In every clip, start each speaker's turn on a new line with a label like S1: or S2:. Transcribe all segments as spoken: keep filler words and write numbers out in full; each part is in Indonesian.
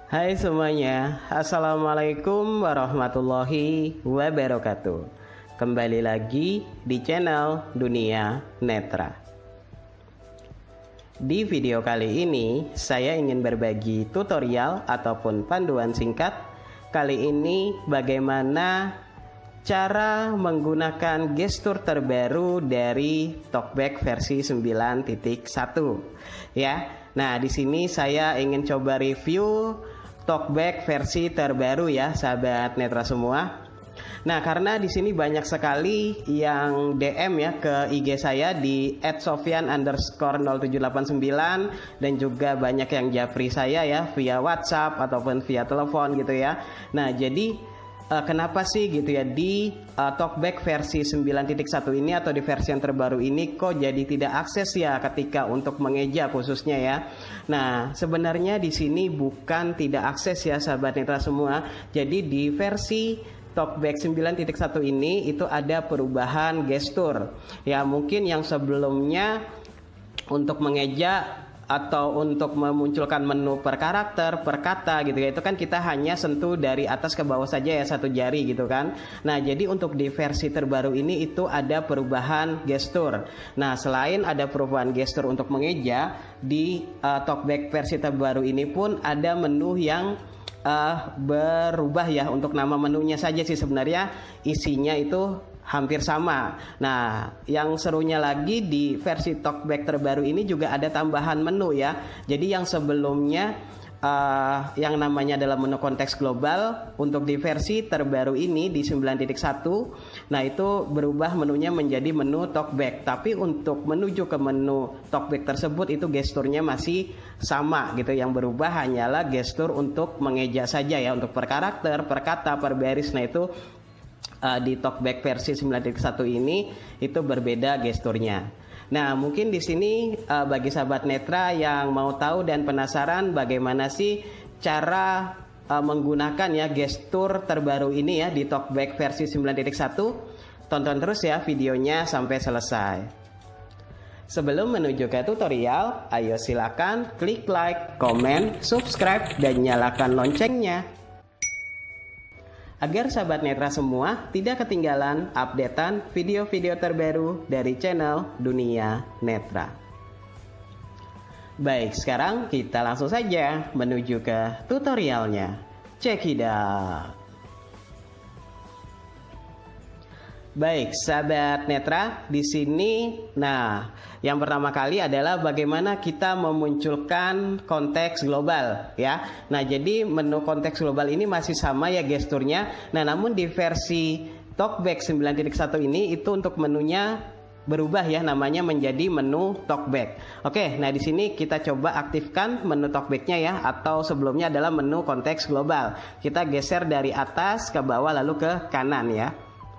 S1: Hai semuanya, Assalamualaikum warahmatullahi wabarakatuh. Kembali lagi di channel Dunia Netra. Di video kali ini, saya ingin berbagi tutorial ataupun panduan singkat. Kali ini bagaimana cara menggunakan gestur terbaru dari TalkBack versi sembilan titik satu. Ya. Nah, di sini saya ingin coba review TalkBack versi terbaru ya, sahabat Netra semua. Nah, karena di sini banyak sekali yang D M ya ke I G saya di et sofyan underscore nol tujuh delapan sembilan, dan juga banyak yang japri saya ya via WhatsApp ataupun via telepon gitu ya. Nah, jadi Uh, kenapa sih gitu ya di uh, TalkBack versi sembilan titik satu ini atau di versi yang terbaru ini kok jadi tidak akses ya ketika untuk mengeja khususnya ya. Nah, sebenarnya di sini bukan tidak akses ya sahabat Netra semua. Jadi di versi TalkBack sembilan titik satu ini itu ada perubahan gestur. Ya, mungkin yang sebelumnya untuk mengeja atau untuk memunculkan menu per karakter, per kata gitu ya, itu kan kita hanya sentuh dari atas ke bawah saja ya, satu jari gitu kan. Nah, jadi untuk di versi terbaru ini itu ada perubahan gestur. Nah, selain ada perubahan gestur untuk mengeja, di uh, TalkBack versi terbaru ini pun ada menu yang uh, berubah ya. Untuk nama menunya saja sih sebenarnya isinya itu hampir sama. Nah, yang serunya lagi di versi TalkBack terbaru ini juga ada tambahan menu ya. Jadi yang sebelumnya uh, yang namanya adalah menu konteks global, untuk di versi terbaru ini di sembilan titik satu, nah itu berubah menunya menjadi menu TalkBack. Tapi untuk menuju ke menu TalkBack tersebut itu gesturnya masih sama gitu. Yang berubah hanyalah gestur untuk mengeja saja ya, untuk per karakter, per kata, per baris. Nah, itu Uh, di TalkBack versi sembilan titik satu ini itu berbeda gesturnya. Nah, mungkin di sini uh, bagi sahabat Netra yang mau tahu dan penasaran bagaimana sih cara uh, menggunakan ya gestur terbaru ini ya di TalkBack versi sembilan titik satu, tonton terus ya videonya sampai selesai. Sebelum menuju ke tutorial, ayo silakan klik like, komen, subscribe, dan nyalakan loncengnya agar sahabat Netra semua tidak ketinggalan updatean video-video terbaru dari channel Dunia Netra. Baik, sekarang kita langsung saja menuju ke tutorialnya. Check it out. Baik, sahabat Netra, di sini, nah, yang pertama kali adalah bagaimana kita memunculkan konteks global, ya. Nah, jadi menu konteks global ini masih sama ya gesturnya. Nah, namun di versi TalkBack sembilan titik satu ini itu untuk menunya berubah ya, namanya menjadi menu TalkBack. Oke, nah di sini kita coba aktifkan menu TalkBack-nya ya, atau sebelumnya adalah menu konteks global. Kita geser dari atas ke bawah lalu ke kanan ya.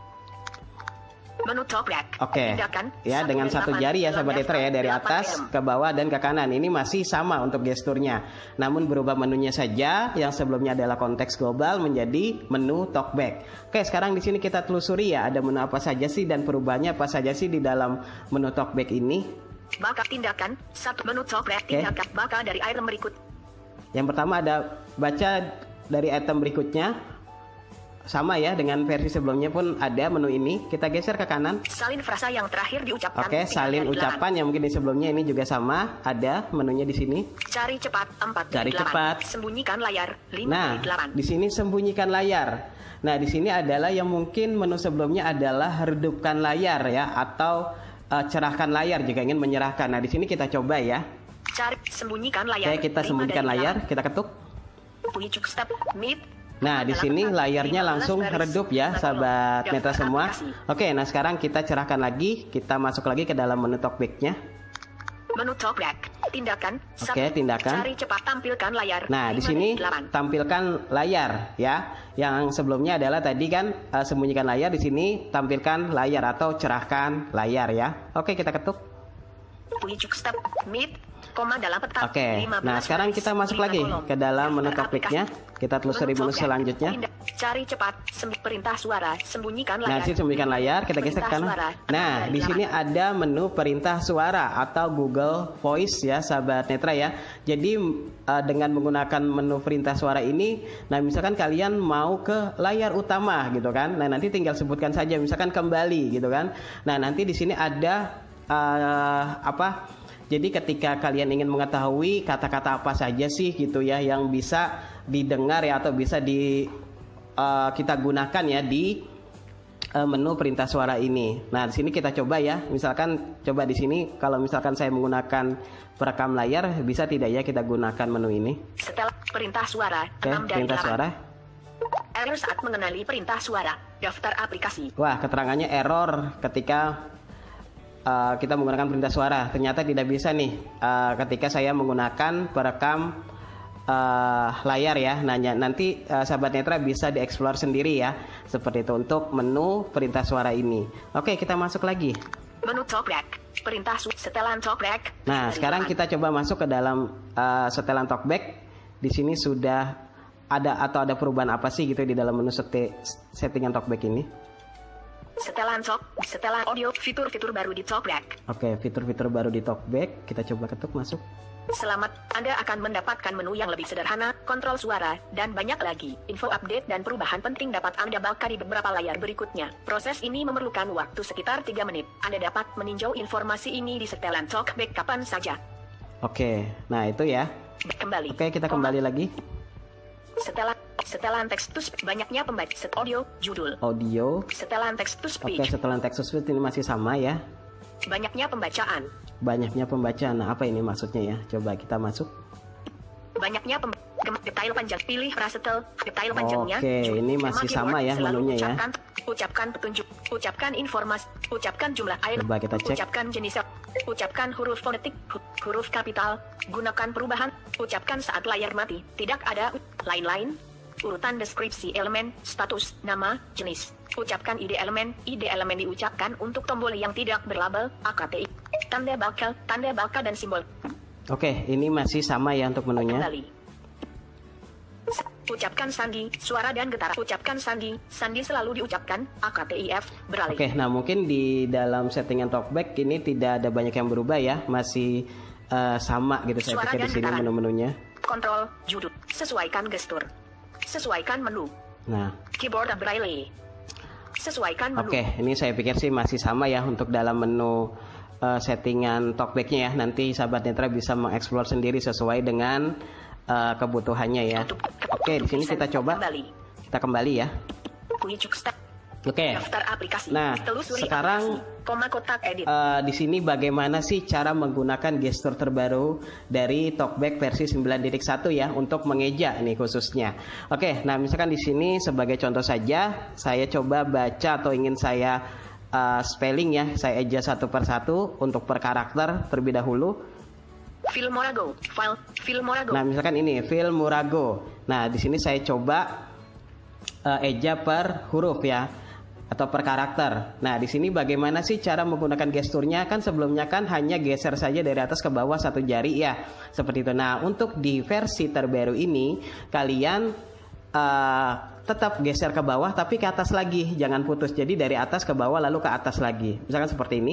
S2: Menu TalkBack.
S1: Oke, ya dengan satu jari ya sahabat Netra ya, dari atas ke bawah dan ke kanan. Ini masih sama untuk gesturnya, namun berubah menunya saja. Yang sebelumnya adalah konteks global menjadi menu TalkBack. Oke, sekarang di sini kita telusuri ya, ada menu apa saja sih dan perubahannya apa saja sih di dalam menu TalkBack ini.
S2: Maka tindakan satu menu TalkBack.
S1: Oke.
S2: Tindakan maka dari item berikut.
S1: Yang pertama ada baca dari item berikutnya. Sama ya dengan versi sebelumnya pun ada menu ini. Kita geser ke kanan.
S2: Salin frasa yang terakhir diucapkan.
S1: Oke, salin ucapan yang mungkin di sebelumnya ini juga sama, ada menunya di sini.
S2: Cari cepat empat.
S1: Cari cepat.
S2: Sembunyikan layar lima.
S1: Nah, di sini sembunyikan layar. Nah, di sini adalah yang mungkin menu sebelumnya adalah redupkan layar ya, atau uh, cerahkan layar jika ingin menyerahkan. Nah, di sini kita coba ya.
S2: Cari sembunyikan layar.
S1: Oke, kita sembunyikan layar, kita ketuk.
S2: Puncuk step mid.
S1: Nah, di sini layarnya langsung redup ya sahabat Netra semua. Oke, nah sekarang kita cerahkan lagi. Kita masuk lagi ke dalam menu TalkBack-nya.
S2: Menu TalkBack. Tindakan.
S1: Oke, tindakan.
S2: Cari cepat tampilkan layar.
S1: Nah, di sini tampilkan layar ya. Yang sebelumnya adalah tadi kan uh, sembunyikan layar, di sini tampilkan layar atau cerahkan layar ya. Oke, kita ketuk.
S2: Puijuk step. Meet. Koma dalam peta.
S1: Oke,
S2: lima belas
S1: nah sekarang kita
S2: baris,
S1: masuk
S2: lima
S1: lagi
S2: kolom.
S1: ke dalam menu
S2: Daftar
S1: topiknya.
S2: aplikasi.
S1: Kita telusuri menu
S2: Menutupnya.
S1: selanjutnya.
S2: Pindah. Cari cepat. Sem- perintah suara. Sembunyikan layar.
S1: Nah, sini sembunyikan layar, kita geser ke
S2: Perintah
S1: kanan.
S2: suara.
S1: Nah,
S2: Dari
S1: di sini
S2: belakang.
S1: ada menu perintah suara atau Google Voice ya, sahabat Netra ya. Jadi uh, dengan menggunakan menu perintah suara ini, nah misalkan kalian mau ke layar utama gitu kan. Nah, nanti tinggal sebutkan saja misalkan kembali gitu kan. Nah, nanti di sini ada uh, apa? Jadi ketika kalian ingin mengetahui kata-kata apa saja sih gitu ya yang bisa didengar ya atau bisa di uh, kita gunakan ya di uh, menu perintah suara ini. Nah, di sini kita coba ya. Misalkan coba di sini kalau misalkan saya menggunakan perekam layar bisa tidak ya kita gunakan menu ini?
S2: Setelah perintah suara.
S1: Oke,
S2: enam dari
S1: perintah
S2: delapan.
S1: suara.
S2: Error saat mengenali perintah suara. Daftar aplikasi.
S1: Wah, keterangannya error ketika uh, kita menggunakan perintah suara. Ternyata tidak bisa nih uh, ketika saya menggunakan perekam uh, layar ya. Nah, nanti uh, sahabat Netra bisa dieksplor sendiri ya. Seperti itu untuk menu perintah suara ini. Oke, kita masuk lagi.
S2: Menu talkback. Perintah su setelan talkback.
S1: Nah, sekarang kita coba masuk ke dalam uh, setelan talkback. Di sini sudah ada atau ada perubahan apa sih gitu di dalam menu seti settingan talkback ini?
S2: Setelan talk, setelan audio, fitur-fitur baru di talkback.
S1: Oke, fitur-fitur baru di talkback. Kita coba ketuk masuk.
S2: Selamat, Anda akan mendapatkan menu yang lebih sederhana, kontrol suara, dan banyak lagi. Info update dan perubahan penting dapat Anda baca di beberapa layar berikutnya. Proses ini memerlukan waktu sekitar tiga menit. Anda dapat meninjau informasi ini di setelan talkback kapan saja.
S1: Oke, nah itu ya.
S2: Kembali.
S1: Oke, kita kembali lagi.
S2: Setelan, setelan text to speech, banyaknya pembaca, set audio, judul.
S1: Audio.
S2: Setelan text to
S1: Oke,
S2: speech,
S1: setelan text to speech ini masih sama ya.
S2: banyaknya pembacaan.
S1: Banyaknya pembacaan. Nah, apa ini maksudnya ya? Coba kita masuk.
S2: Banyaknya pem gem- detail panjang, pilih rasetel, detail panjangnya.
S1: Oke,
S2: Ju-
S1: ini
S2: Tema
S1: masih
S2: keyboard,
S1: sama ya
S2: selalu
S1: menunya ya.
S2: ucapkan, ucapkan petunjuk, ucapkan informasi, ucapkan jumlah air,
S1: Coba kita cek.
S2: ucapkan jenis, ucapkan huruf fonetik, hu- huruf kapital, gunakan perubahan, ucapkan saat layar mati, tidak ada, lain-lain, urutan deskripsi elemen, status, nama, jenis, ucapkan ide elemen, ide elemen diucapkan untuk tombol yang tidak berlabel, A K T I, tanda bakal, tanda bakal dan simbol.
S1: Oke, ini masih sama ya untuk menunya.
S2: Kembali. Ucapkan sandi, suara dan getaran. Ucapkan sandi, sandi selalu diucapkan, A K T I F, beralih.
S1: Oke, nah mungkin di dalam settingan talkback ini tidak ada banyak yang berubah ya, masih uh, sama gitu saya
S2: Suara
S1: pikir di
S2: dan
S1: sini
S2: getaran.
S1: menu-menunya.
S2: Kontrol, judul, sesuaikan gestur. Sesuaikan menu.
S1: Nah,
S2: Keyboard braille. Sesuaikan menu.
S1: oke, ini saya pikir sih masih sama ya untuk dalam menu uh, settingan talkbacknya ya. Nanti sahabat Netra bisa mengeksplor sendiri sesuai dengan uh, kebutuhannya ya.
S2: Untuk-
S1: Oke, di sini
S2: untuk
S1: kita coba.
S2: Kembali.
S1: Kita kembali ya.
S2: Puijuk step.
S1: Oke.
S2: Daftar aplikasi.
S1: Nah,
S2: Telusuri
S1: sekarang
S2: aplikasi. Koma kotak edit.
S1: Uh, di sini bagaimana sih cara menggunakan gestur terbaru dari talkback versi sembilan titik satu ya untuk mengeja nih khususnya. Oke, nah misalkan di sini sebagai contoh saja saya coba baca atau ingin saya uh, spelling ya, saya eja satu per satu untuk per karakter terlebih dahulu.
S2: Filmorago, file, Filmorago.
S1: Nah, misalkan ini Filmorago. Nah, di sini saya coba uh, eja per huruf ya atau per karakter. Nah, di sini bagaimana sih cara menggunakan gesturnya? Kan sebelumnya kan hanya geser saja dari atas ke bawah satu jari ya. Seperti itu. Nah, untuk di versi terbaru ini kalian uh, tetap geser ke bawah tapi ke atas lagi, jangan putus. Jadi dari atas ke bawah lalu ke atas lagi. Misalkan seperti ini.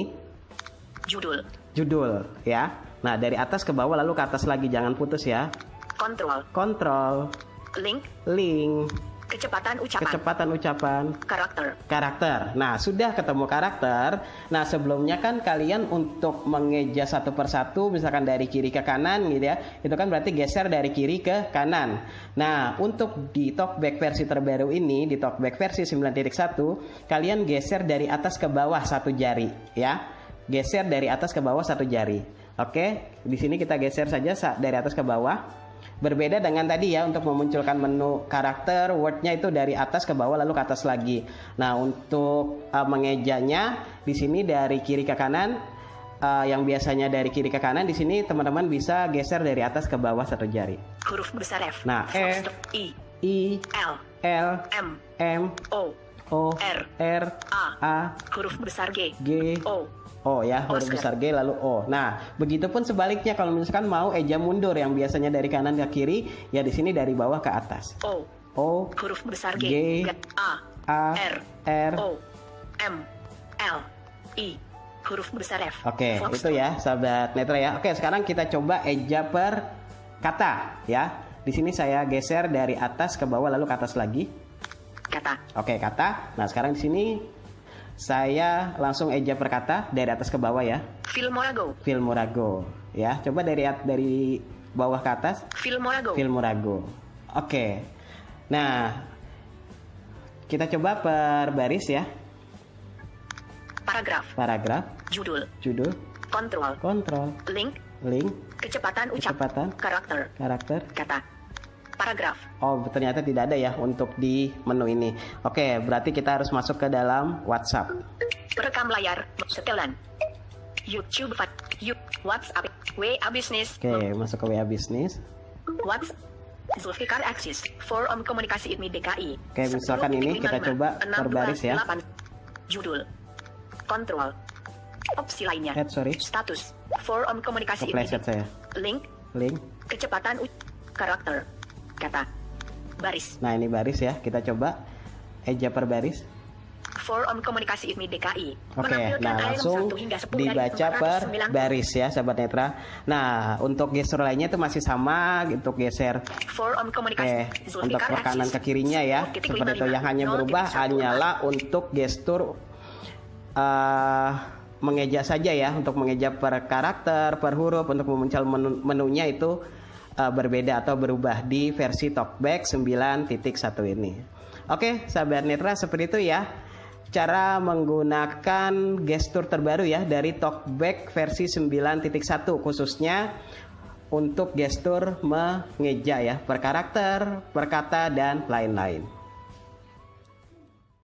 S2: Judul,
S1: Judul ya. Nah, dari atas ke bawah lalu ke atas lagi, jangan putus ya.
S2: kontrol,
S1: Kontrol,
S2: link,
S1: link,
S2: kecepatan ucapan,
S1: kecepatan ucapan,
S2: karakter.
S1: karakter. Nah, sudah ketemu karakter. Nah, sebelumnya kan kalian untuk mengeja satu persatu, misalkan dari kiri ke kanan gitu ya, itu kan berarti geser dari kiri ke kanan. Nah, untuk di talkback versi terbaru ini, di talkback versi sembilan titik satu, kalian geser dari atas ke bawah satu jari ya. Geser dari atas ke bawah satu jari. Oke, di sini kita geser saja dari atas ke bawah. Berbeda dengan tadi ya, untuk memunculkan menu karakter, wordnya itu dari atas ke bawah lalu ke atas lagi. Nah, untuk uh, mengejanya di sini dari kiri ke kanan, uh, yang biasanya dari kiri ke kanan, di sini teman-teman bisa geser dari atas ke bawah satu jari.
S2: Huruf besar F.
S1: Nah, E,
S2: I,
S1: I,
S2: L,
S1: L,
S2: M,
S1: M,
S2: O,
S1: O,
S2: R,
S1: R,
S2: A,
S1: A,
S2: huruf besar G,
S1: G,
S2: O,
S1: O ya, huruf
S2: Oscar.
S1: besar G lalu O. Nah, begitupun sebaliknya kalau misalkan mau eja mundur yang biasanya dari kanan ke kiri, ya di sini dari bawah ke atas.
S2: O.
S1: O,
S2: Huruf besar G.
S1: G,
S2: A.
S1: A,
S2: R.
S1: R.
S2: O. M. L. I. Huruf besar F.
S1: Oke,
S2: Fox.
S1: itu ya, sahabat netra ya. Oke, sekarang kita coba eja per kata ya. Di sini saya geser dari atas ke bawah lalu ke atas lagi.
S2: Kata.
S1: Oke, kata. Nah, sekarang di sini saya langsung eja per kata dari atas ke bawah ya.
S2: Filmorago.
S1: Filmorago ya. Coba dari dari bawah ke atas.
S2: Filmorago.
S1: Filmorago. Oke. Nah, kita coba per baris ya.
S2: Paragraf.
S1: Paragraf,
S2: Judul.
S1: judul,
S2: Kontrol.
S1: kontrol,
S2: Link.
S1: link,
S2: Kecepatan ucap.
S1: kecepatan,
S2: Karakter.
S1: karakter.
S2: Kata. Paragraf.
S1: Oh, ternyata tidak ada ya untuk di menu ini. Oke, berarti kita harus masuk ke dalam WhatsApp.
S2: Perekam layar. Setelan. YouTube. Fat. You. WhatsApp. W A Business.
S1: Oke, masuk ke W A Bisnis.
S2: WhatsApp. Zulfikar Aksis. Forum Komunikasi I M I D K I.
S1: Oke, misalkan ini kita coba per baris ya.
S2: Judul. Kontrol. Opsi lainnya.
S1: Head, sorry.
S2: Status. Forum Komunikasi I M I D K I.
S1: Kepleset saya.
S2: Link.
S1: Link.
S2: Kecepatan u- karakter. Kata. Baris.
S1: Nah, ini baris ya. Kita coba eja per baris.
S2: Forum Komunikasi I M I D K I.
S1: Oke,
S2: Menampilkan
S1: nah
S2: item
S1: langsung
S2: satu hingga sepuluh dari
S1: dibaca
S2: empat ratus
S1: per
S2: sembilan puluh.
S1: baris ya, sahabat netra. Nah, untuk gestur lainnya itu masih sama, untuk geser
S2: Forum Komunikasi.
S1: Oke, untuk
S2: Zulfikar
S1: ke kanan
S2: Aksis.
S1: ke kirinya ya.
S2: sepuluh titik
S1: Seperti itu,
S2: lima lima,
S1: yang hanya
S2: nol
S1: berubah
S2: titik satu enam.
S1: hanyalah untuk gestur uh, mengeja saja ya. Untuk mengeja per karakter, per huruf, untuk memuncul menu menunya itu uh, berbeda atau berubah di versi Talkback sembilan titik satu ini. Oke, sahabat netra, seperti itu ya cara menggunakan gestur terbaru ya dari Talkback versi sembilan titik satu, khususnya untuk gestur mengeja ya, per karakter, per kata, dan lain-lain.